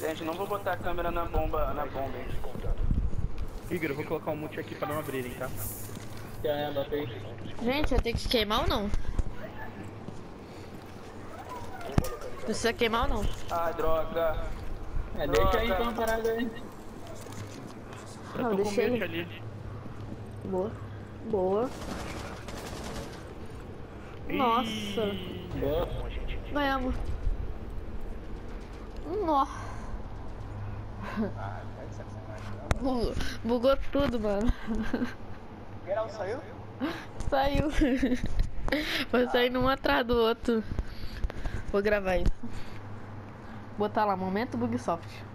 Gente, não vou botar a câmera na bomba, hein. Igor, eu vou colocar um mute aqui pra não abrirem, tá? Botei. Gente, vai ter que queimar ou não? Precisa queimar ou não? Ai, droga. Deixa aí então a parada aí. Eu Não, tô com deixa ele. mute ali. Boa. Boa. Nossa. Boa. Ganhamos. Nossa. Bugou tudo, mano. Geral saiu? Saiu. Foi saindo um atrás do outro. Vou gravar isso. Botar lá, momento Bugsoft.